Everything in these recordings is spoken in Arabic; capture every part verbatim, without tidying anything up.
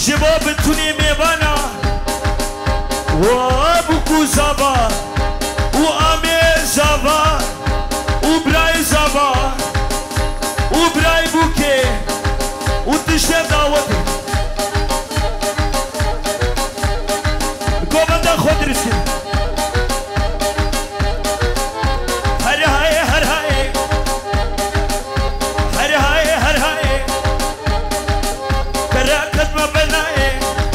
جبا بتونی میوانا و بکو زبا و آمی زبا و برای زبا و برای بوکه و تشته دعوتی گوبنده خود رسید هر های هر های هر های هر های برکت ما بنای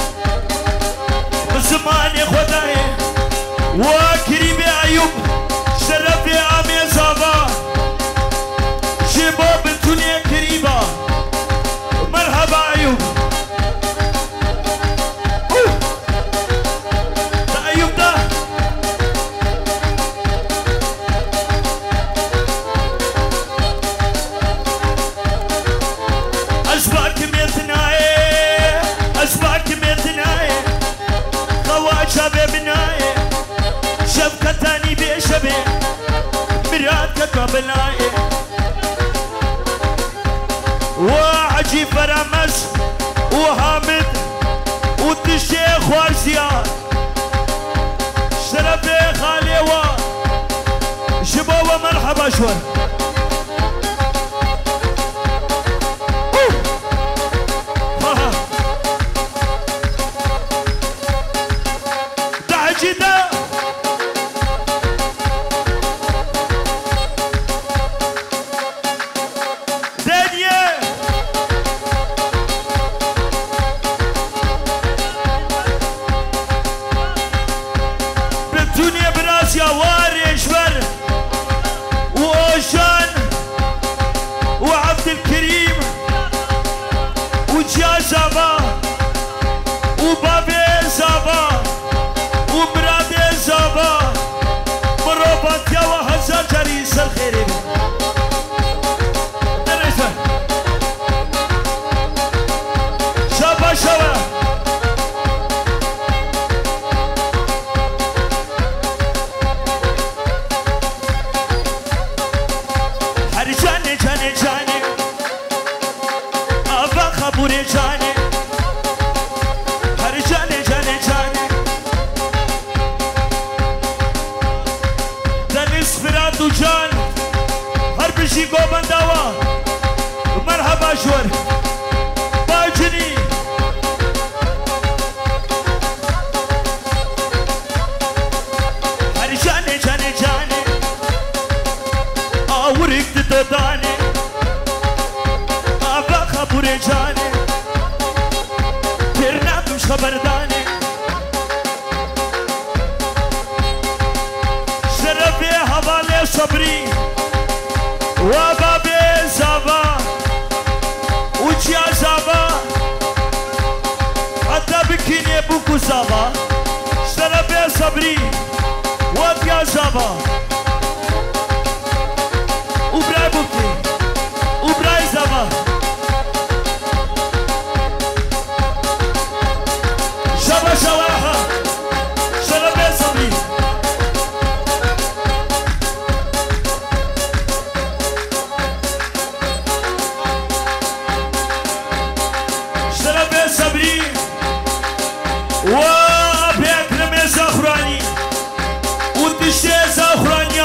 زمان خدای و کریم ایوب شرف آمی زبا شباب بتونی کریبا مرحبا ایوب دا ایوب دا اشباك ميتناي اشباك ميتناي خواج شباب بناي شبكتاني بشبه مراد كتبه بناي وعجي فرامس وحامد والشيخ وارزيان شرف خالي و شباب مرحبا شوي جدا دنيا بالدنيا براسيا واريشور وأوشان وعبد الكريم وجازبا وبابي زبا وبرادي زبا مروبات يا وهزا جريس الخيري درجة شابا شابا هر جاني جاني جاني أبا خبوري جاني هر جاني جاني جاني فرات وجان هر بشي قوبان دوا مرحبا شور باجني هر جاني جاني جاني آورك تداني آبا خبوري جاني ترنا مش خبرداني شرفي حوالي صبري وبابي زبا وجيا زبا حتى بكيني بوكو زبا شرفي صبري وبيا زبا وبراي بوكي وبراي زبا شبا شواها شرفي صبري صبري وبأكرم زخراني وتشي زخراني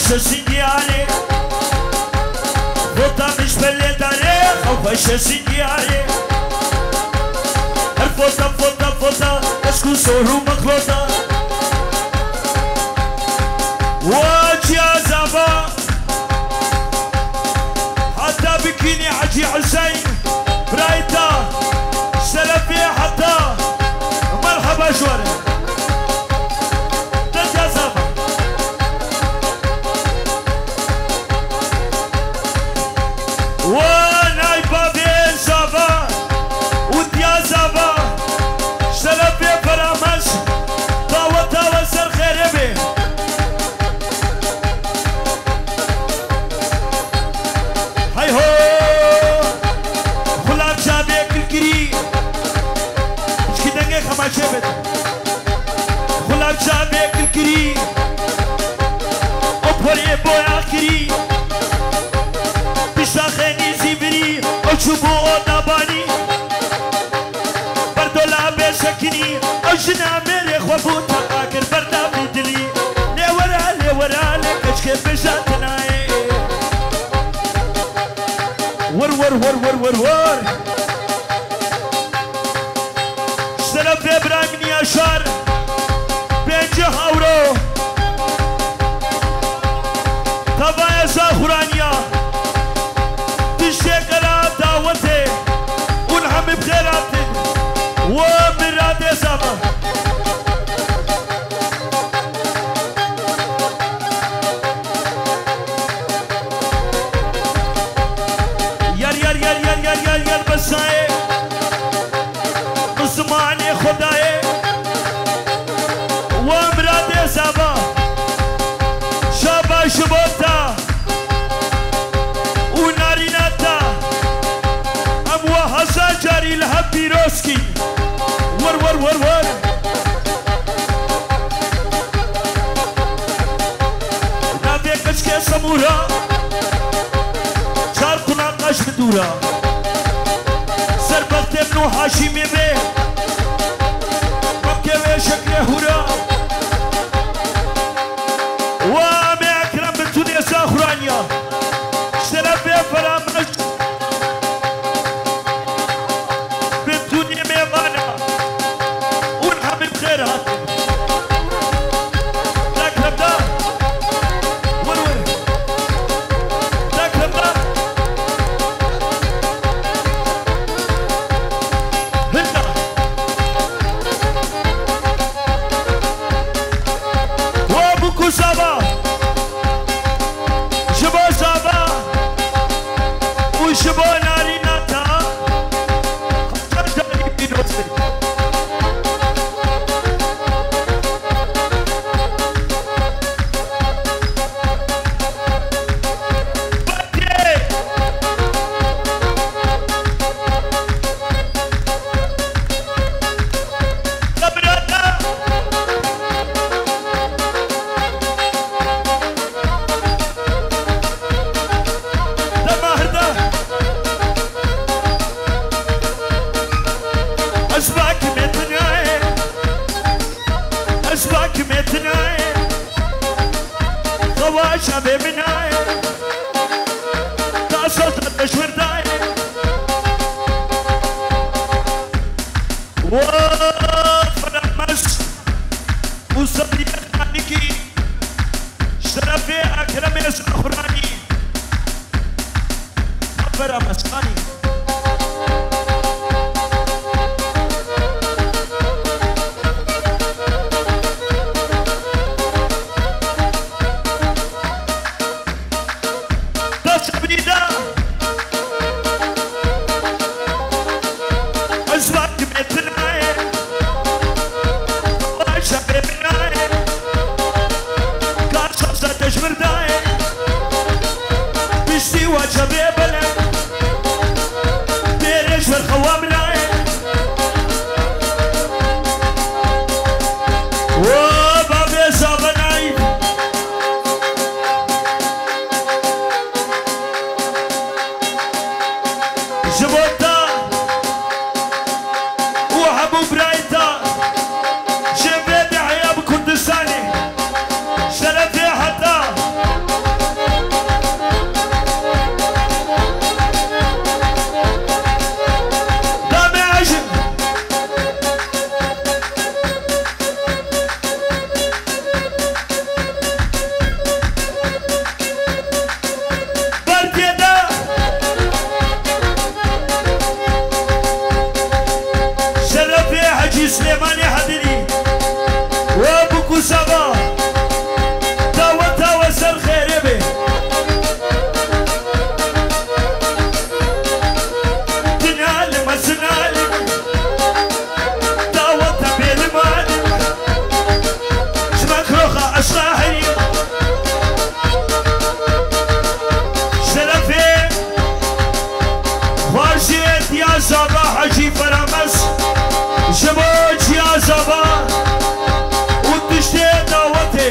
خوش سینگیاره فوتا مش بله داره خوش سینگیاره هر فوتا فوتا فوتا اسکو سورو مخلوطا واجي زبا حتى بكيني عجي حسين برايتا سلفي حتى مرحبا شوارع تجا زبا وناي بابي زبا وديا زبا سلفي برامج طاوة طاوة سر خيربي هاي هو خلاب جابي كالكري مش كده نجيك هما شبت خلاب جابي كالكري أبوري بويا كري بشاخيني زيبري أجبو نباني بردولا بشكني أجنا ميري خوفو تقاكر بردا بدلي لورا لورا لكشك بشاتناي ور ور ور ور ور ور سلف ابراهيم نياشار بنجه هاورو تبايا زاخرانيا تشكرا دعوتي ونعم بخيراتي ومراد زمان بسائے مسلمان خدائے وامراد زبا شابا شبوتا وناريناتا اموا حسا جاري لها بيروسكي ور ور ور ور نابي كشكي سمورا چار كنا قش بدورا ابن هاشمي به مكة شكل هورا وامي اكرم بنتوني زاخرانيا سلفي فرامج بنتوني ميمانا ونحمي بخيرات ذاك نبدا ورور ذاك نبدا زبا شبو زبا وشبو ناريناتا حتى جاني بيروسي شبه مناي تاسوت التشوير داي وفرمس وصبري أخانيكي شرفي أكرم الزخراني فرمس خاني أزواج متناي يا زابا حجي فرامس جبوج يا زابا وتشتي دعوتي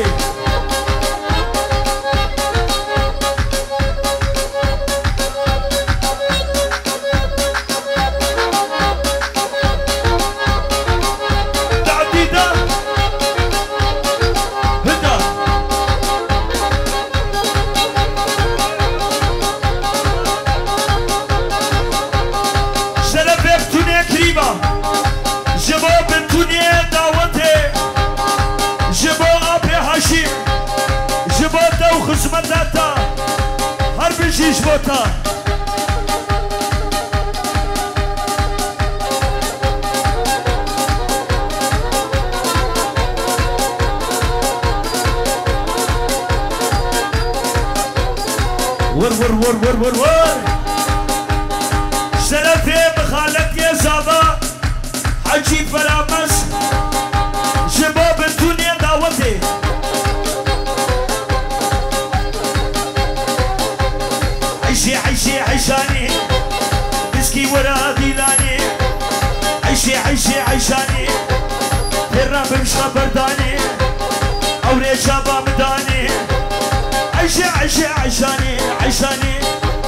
خزمتاتا هر بجيش بوتا ور ور ور ور ور ور شرفي بخالك يا زابا حجي فرامس شباب الدنيا دعوتي عيشي عيشي عيشاني مسكي ورا ديلاني عيشي عيشي عيشاني الراب مش خبرداني أوري شابا مداني عيشي عيشي عيشاني عيشاني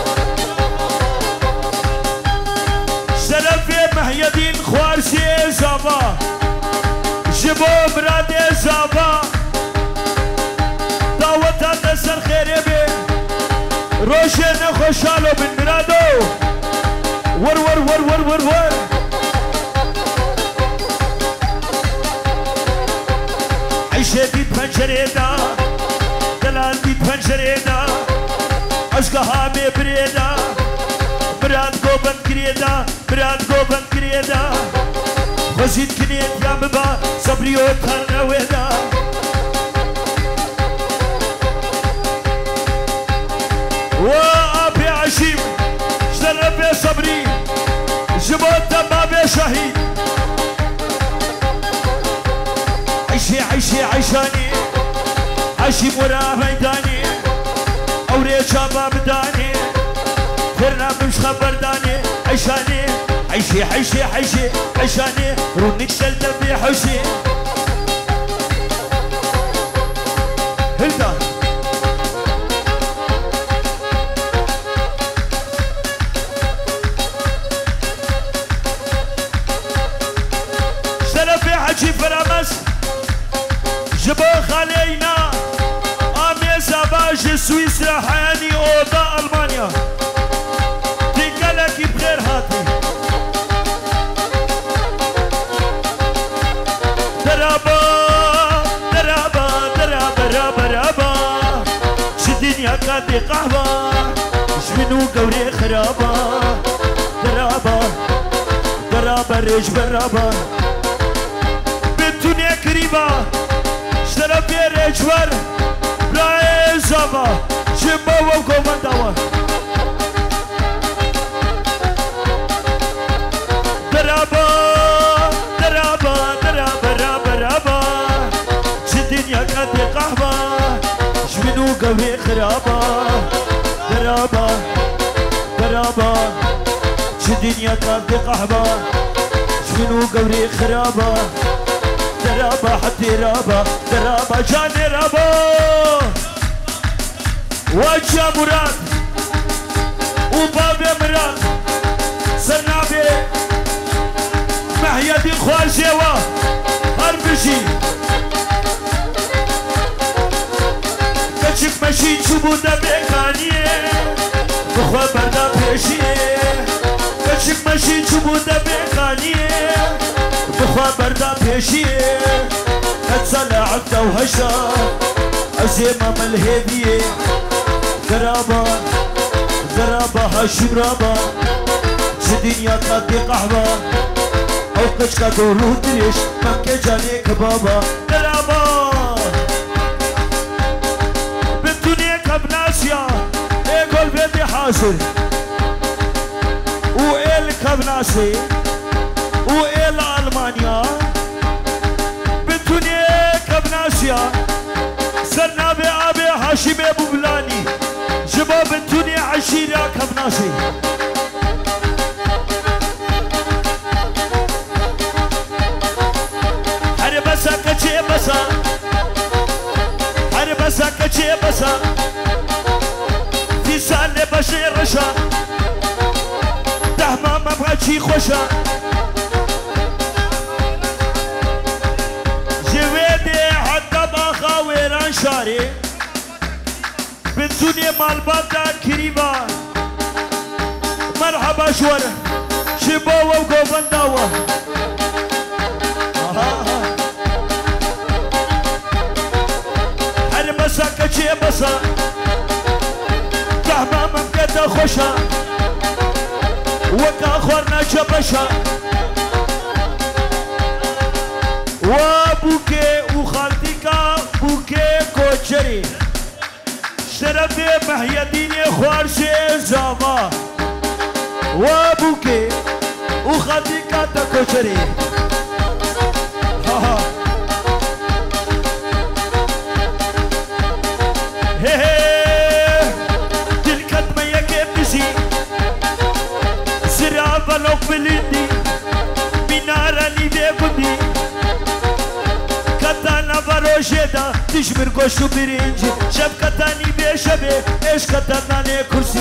شرفي مهيدين خوارسي زابا جبو برادي زابا دعوتا تسر خيري بي روشن خوشالو بن مرادو ور ور ور ور ور ور عيشة ديت پنجريدا دلال ديت پنجريدا عشقها مي بريدا مراد قوبن كريدا مراد قوبن كريدا وزيد كنيت يا مبا صبريو تنويدا وابي عشيم اشترب يا صبري جبوت بابي شهيد عيشي عيشي عيشاني عشيم ورا ميداني اوري شابا بداني فرنا مش خبرداني عيشاني عيشي عيشي عيشي عيشاني رونك شلت في حوشي هلدا حجي فرامس جبو خالينا امي زباج سويسرا حياني اوضا المانيا تنقلكي بخير هاتي درابا درابا درابا رابا رابا شدنيا كادي قهوة جمنو قوري خرابا درابا درابا ريش برابا بنتوني كريمة شرف رجور براي زابا جيبا وكومن دوا درابا درابا درابا رابا رابا الدنيا كانت قهوة جبنو قوي خرابة درابا درابا الدنيا كانت قهوة جبنو قوي خرابة درابا حتى رابا درابا جاني رابا وجه مراد وبابي مراد سرنابي محيدي خوال جوا هربجي كشك مشي شبو دبيكانيه بخوا بردا بيشيه كشك مشي شبو دبيكانيه بخوا بردا بيشيه هتصلع عبدا وهشا عزيمة ملهبيه درابا درابا هالشرابا الدنيا تلاقي قهوة أو كشكا دورو دريش مكي جاني كبابا درابا بالدنيا كبناسيا إيقول بيدي حاضر وإيل كبناسي وإيل ألمانيا بالدنيا كبناسيا سرنابي أبي هاشمي أبو بلاني جباب الدنيا عشيرة كبناسي سێ ڕەشە دەهمامە بەچی خۆشە ژێوێ دێ حەدە باخا وێران شارێ بنتونێ ماڵباتان کریبە مرحبا شوەر چی بۆوە و گۆڤەنداوە هەر بەسە کە چێ بەسە دەهمامم کێتە خۆشە وەکا خوار ناچە بەشە وا بووکێ و خالتیکا بووکێ کۆچەری شەرەفێ مەحیەدینێ خوارشێ زاوا وا بووکێ و خالتیکا تە کۆچەری دلکەتمە یەکێ بزی سرا بەلۆک بلیندی مینارەنی بێگوندی کەتانە بەڕۆژێدا دیژمر گۆشت و برنج شەبکەتانی بێشەبێ ئێشکەتەنانێ کورسی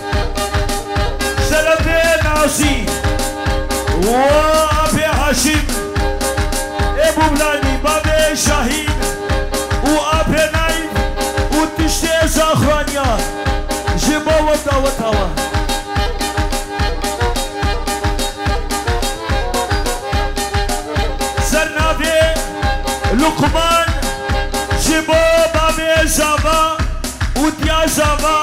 شەرەفێ نازی وا ئەبێ هاشیم ئێبوولانی بابێ شاهین و ئاپێ نایم و تشتێ زاخوانیا ji bo wata watawa Zernavê Luqman ji bo bavê zava û diya zava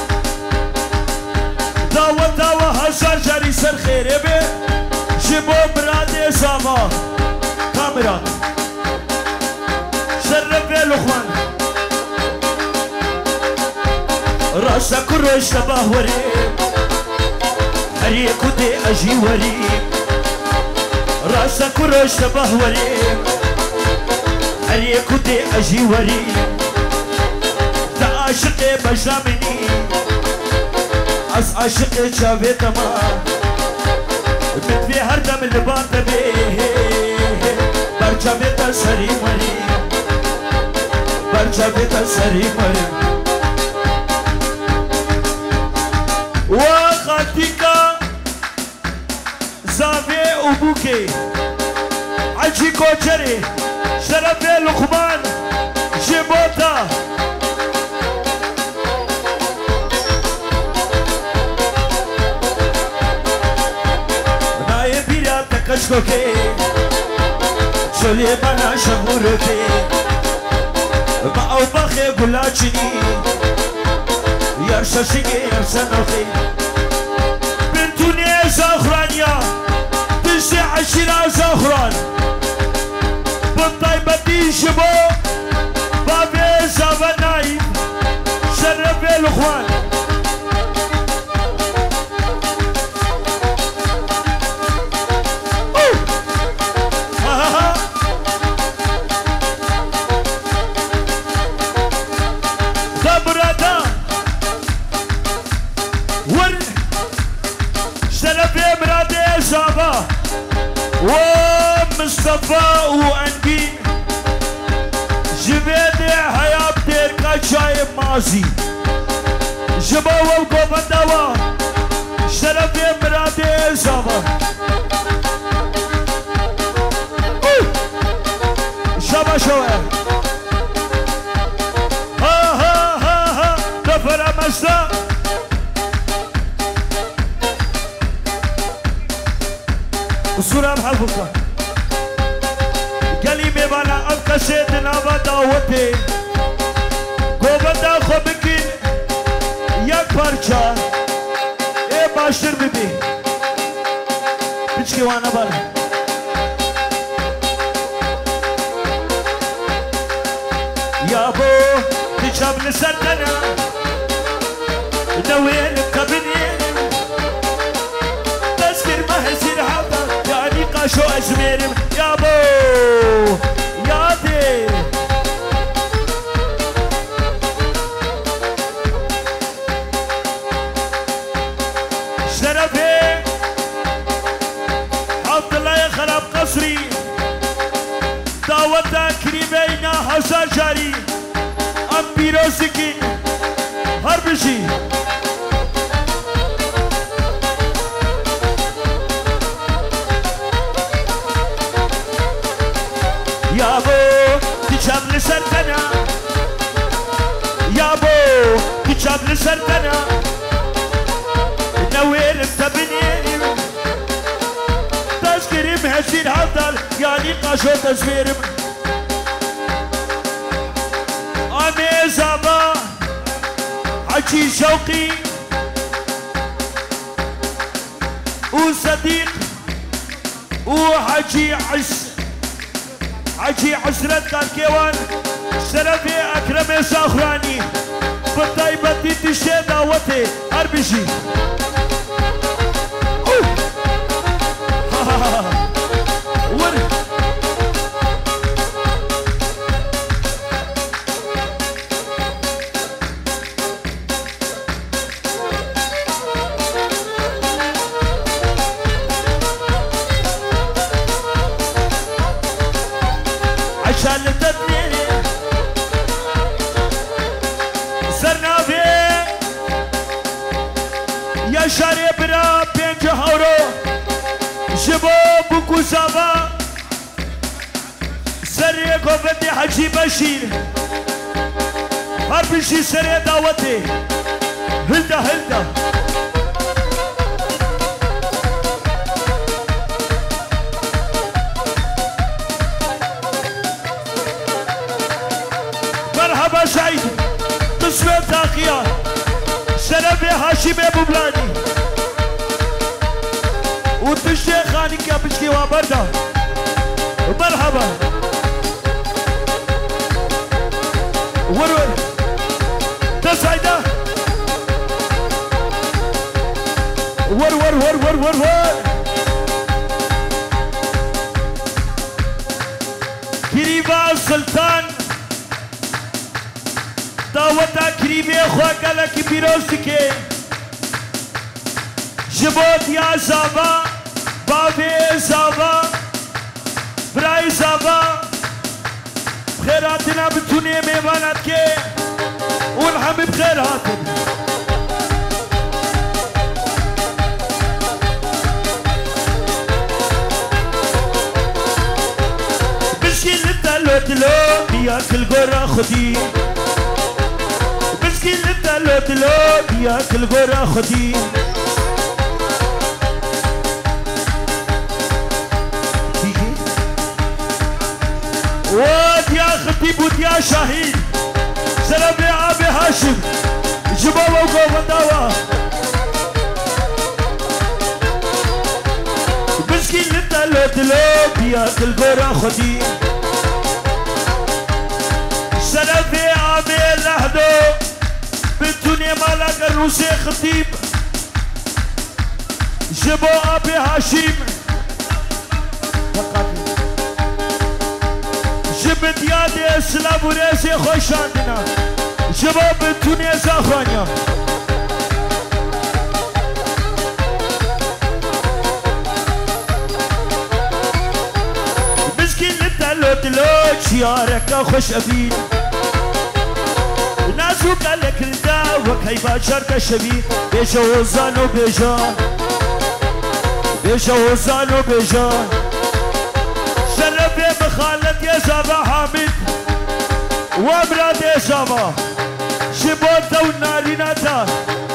dawetawa hezar carî ser xêrê bê ji bo miradê zava kamera Zernavê Luqman راسا كروش تباه وريم هريك ودي اجي وريم راسا كروش تباه وريم هريك ودي اجي وريم تا عاشقي بجامني از عاشقي شافي تمام من في هردم البان بيه برجامي تسري مريم برجامي تسري مريم وخاتيكا زافي وبوكي عجي كوتشري شرفي لقمان جيبوتا ناي بيرا تكشكوكي شولي بنا شمورتي ما او بخي قلاتشني يرشاشيكي يرسنوخي بنتوني زاخرانيا تنسي عشرة زاخران بالطيبتي شبو بابي زافناي شرفي الاخوان ومصطفى وأنبين جبيدي حياة تيركا شايب مازي جبا والقوبة دوا شرفي مرادي زابا شابا شوية ها ها ها ها دفر مستا وصورة محفوظة قالي ميبانا أبقى سيدنا بداوتي قوبتا خوبكين يك پارچا اي باشتر ببي بچكي وانا بالا يا بو تجاب نسرتنا نوين كبنين تذكر مهزير حاطة يعني قاشو أزميرم يا بو يا دي شرفي حط الله يخرب قصري دعوتا كريمينا هزار جاري ام بيروزكين هربشي لسرتنا يا بو كتاب لسرتنا نوير تبنيني تذكري مهزين هذا يعني قاشو تزوير أمي زابا حجي شوقي وصديق وحجي عس حجي عسرت كاركيوان شرفي أكرم ساخراني بالطيبة تشتي دعوتي أربشي ورد عشان لتدنيني سرنا فيه يا شاري برا بين جهورو جبو بوكو زابا سري قوتي حجي بشير هربشي سري دعوتي هلدا هلدا مرحبا سعيد قسمة تاقية شرفي هاشم ابو بلاني وتشتي خانك يا بشكي وابردا مرحبا ورور تسعيدة ور ور ور ور ور ور كريبا سلطان دعوتا كريبي خواقا لكي بيروستكي جبوت يا زابا بابي زابا براي زابا بخيراتنا بتوني ميوانات كي ونحمي بخيراتنا مسكين للدلو دلو بياك القرى خدي مسكين للدلو دلو بياك القرى خدي ود يا خطيب ود يا شهيد سلام يا ابي هاشم جبابه وقوم الدواء مسكين للدلو دلو بياك القرى خدي سلام يا ابي لحدو بالدنيا مالك الروسي خطيب جبو ابي هاشم جبت يادي اسلام وريسي خوش عندنا شباب الدنيا زاخوانيا مسكين للدلو دلو شيارك خوش ابين نازو قالك ردا وكي باشر كشبي بيجا وزانو بيجا بيجا وزانو بيجا شرفي بخالد يا زابا حامد وامراد يا زابا شبوتا وناريناتا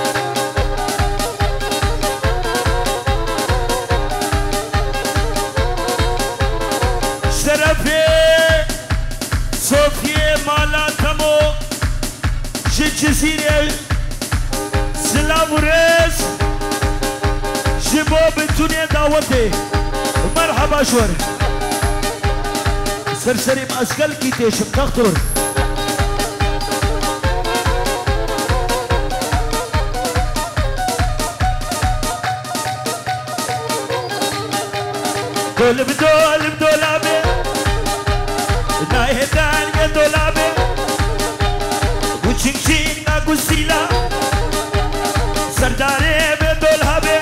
شرفي صوفيا مالا تمو جي جزيرة سلام وريس شباب الدنيا دعوتي مرحبا شور سرسري مأسكال كي تيشم تخطر دول بدول بدولابي نايهدان يدولابي وچنچين ناقوسيلا سرداري بدولابي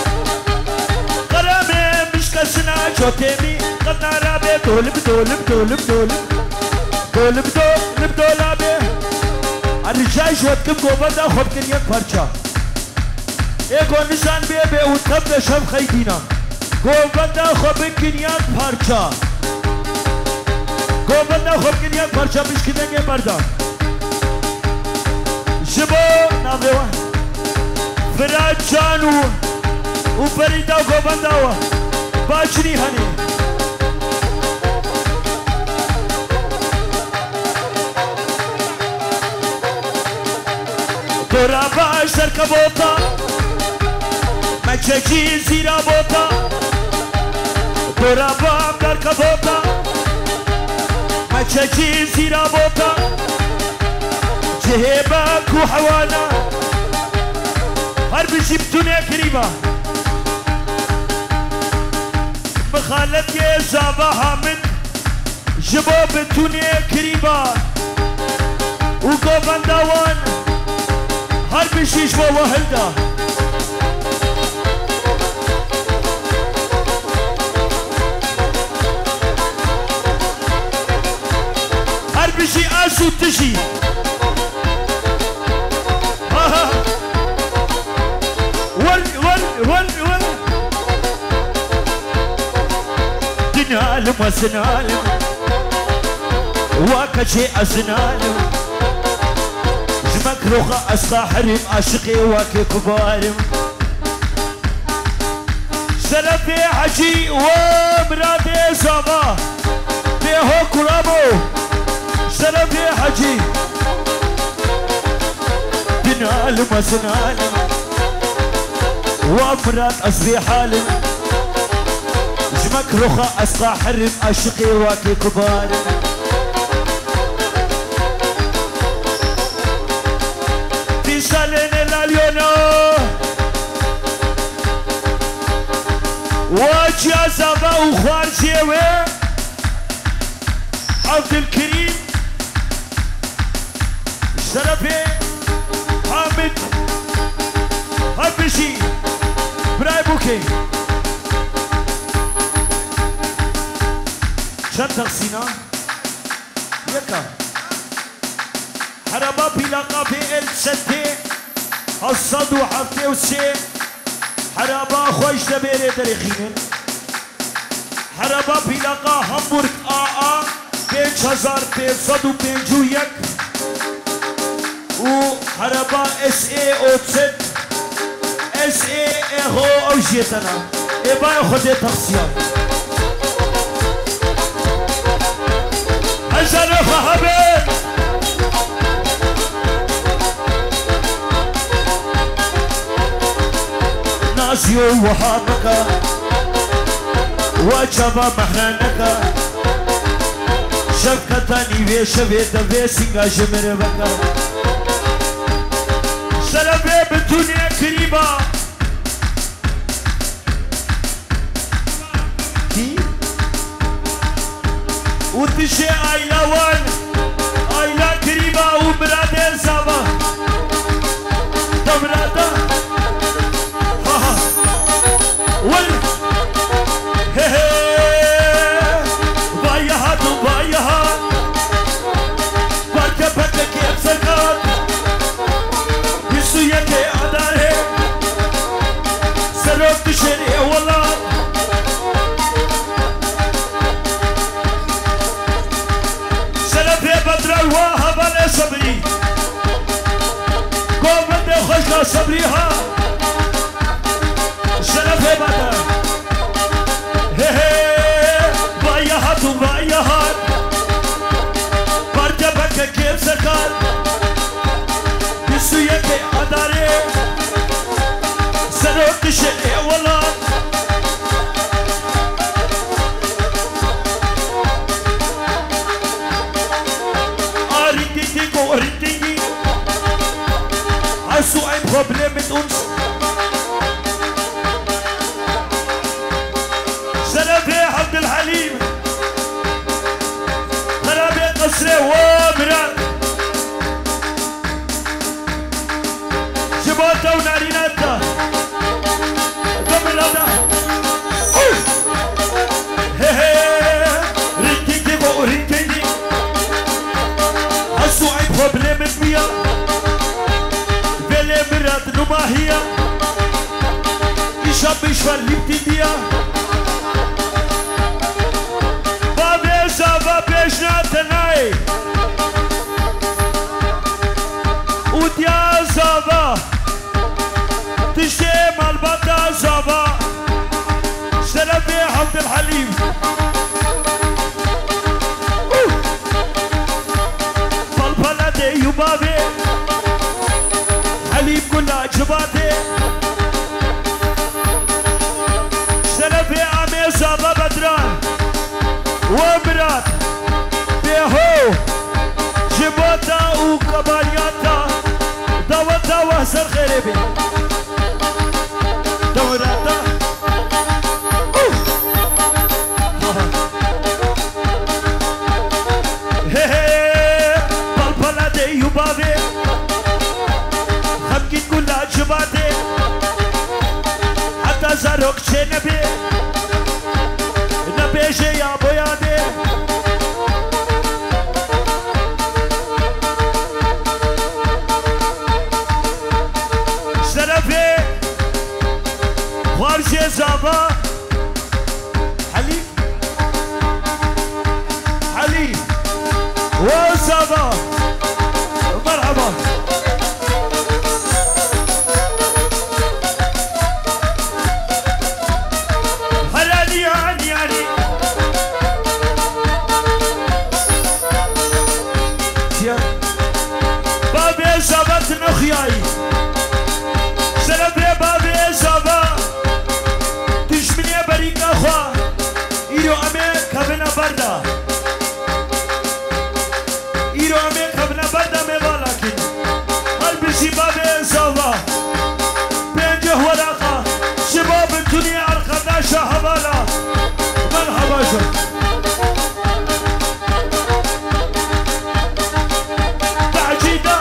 قرامي مشكسنا جوتيمي قنارابي دول بدول بدول بدول دول بدول بدولابي الرجاي شوتكم قوبدا خوبكن يك پرچا ايگو نشان بي بي وطب شب خيدينا قوبدا خوبكن يك پرچا گوبنده خوب کن یک پرچه بشکدنگه بردان جبو ناوه فراد جانو و فریده و گوبنده و باچنی هنی دورا باش سرکه بوتا مچکی زیرا بوتا دورا بام درکه بوتا مچکی زیرا بوتا جهبك وحوانا هرب جبتوني قريبة بخالت يا زابها من جبو بتوني قريبة وقوبان داوان هرب شيش وهلدا هرب شي اسو تجي ول ول ول ول دنالم وسنالم واكشي أسنالم جمك روخة أصاحرم أشقي واكي كبارم سلفي حجي ومرادي صبا بيهو كرامو سلفي حجي دنالم وسنالم وامرات أصبي حالم جمك رخا أسقى حرم أشقي واكي كبارم في سالين الاليونو واجيا زبا وخارجيوي عبد الكريم شرفي حامد هبشي براي بوكي شن تقسينا يكا حربا بلاقا في ال ستة الصد وحفتة وسي حربا خوش دبيري دريخين حربا بلاقا همبورغ آآ بيج هزار بيج صد وبيجو يك و حربا اس اي او ست اس اي اهو او جيتنا ابا خدي تقسيم حسن فهبت ناسيو وحامك وجبا محنانك شفقتاني في شبيت في سنگا جمر بك سلبي بالدنيا كريمة وتشي عيلة وان عيلة كريمة وبرادة زابا تبرادة ها ها ول هي هي بايها تو بايها بركة بركة كيف سكات بسوية كي أداره سروك تشري والله وهب على صبري قوم بدي خشنا صبريها شرف بدر هي هي بايهات وبايهات برجع بك كيف سكر بسوية كي أداري سنوك تشري والله Hast du ein Problem mit uns? سلامي عبد الحليم سلامي قصري ومراد جبوتا وناريناتا قبل هذا هي هي ريتيكي وريتيكي Hast du ein Problem mit mir? مرات نماهية ich hab mich verliebt in dir Babesha, Babesha حليب فلفلة دي وبابي حليب كلها جباتي شرفي عمي صابة بدران ومرات بيهو جبوتا وكبانياتا دوتا وحسن خريبي دوراتا بلبلة دي وبابي خمكين كلها جباتي حتى زاروك چه نبي نبيشي يا بويادي شرفي خارجي زابا حليب حليب وزابا مرحبا هلالي هاني هاني بابي زابت نخياي شرفي بابي زابا دشمني بريك اخوا ايرو امي كابنا بردا ايرو امي كابنا بردا ميوالا كين قلبي شبابي زابا بينجه وراقا شباب الدنيا ارقدا شهبالا مرحبا شو تعجيدا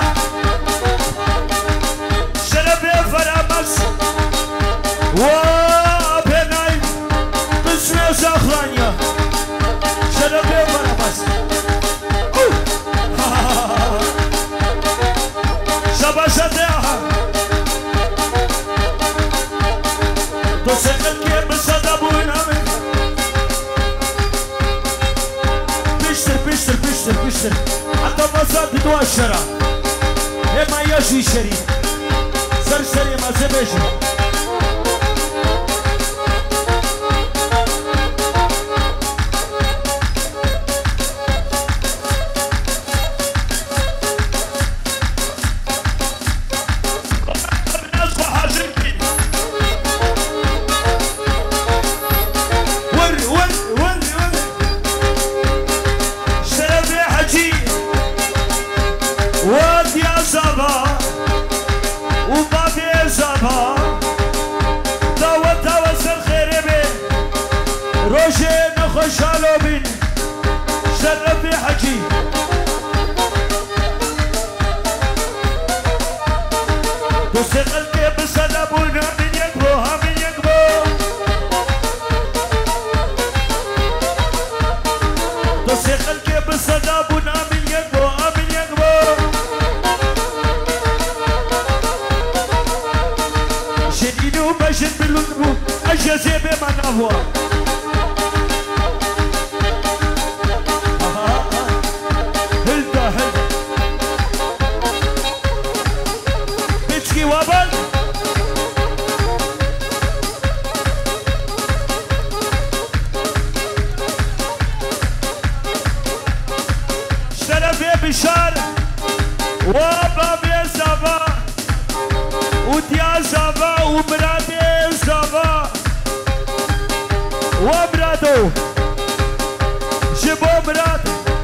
شرفي فرامس وابناي بسنا زخرانيا شرفي فرامس شباشتها تسكن كي بصدبونا بيشتر بيشتر بيشتر بيشتر حتى بصاد دوا الشرع هما يشي شريف سر سري ما زبيشي خوشحالو بین شرفی حجی دوست قلبی بسلبونا من یک بو همین یک بو دوست قلبی بسلبونا من یک بو همین یک بو شنینو بشن بلون بو اجازه به من افوا بشار وبابي زبا وديا زبا ومرادي زبا ومرادو جيبو مراد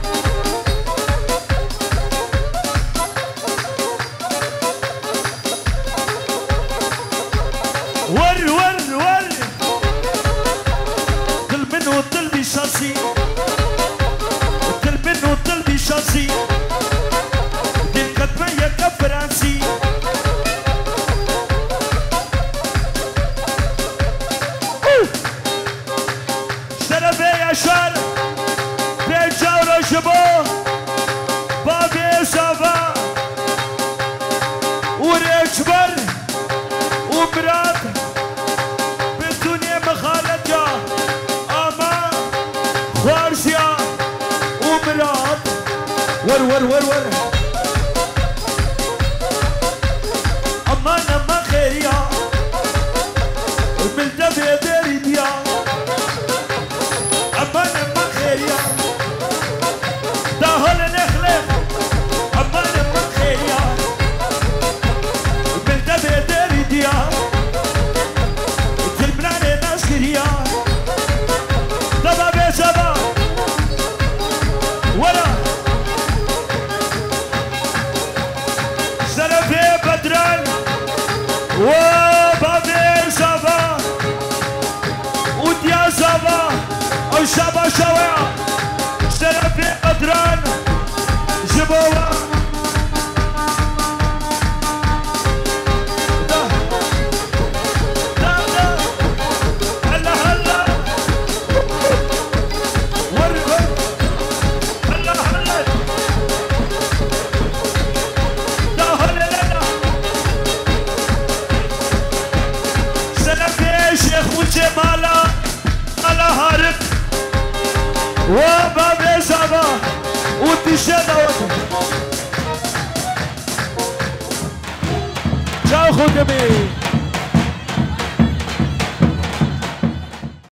ور ور ور طل منه طل بشاصي طل منه طل بشاصي فرنسي شرفي يا شر بيجاورو شبو بابي صفا وريشبر ومراد بالدنيا مخالجة اما خوارشيا ومراد ور ور ور ور أنا ما خيريا من دبي داري ديا شبا شوية شرفي قدران جبوة جمالا على هارك وبابي زابا وتشهد جاو خدمي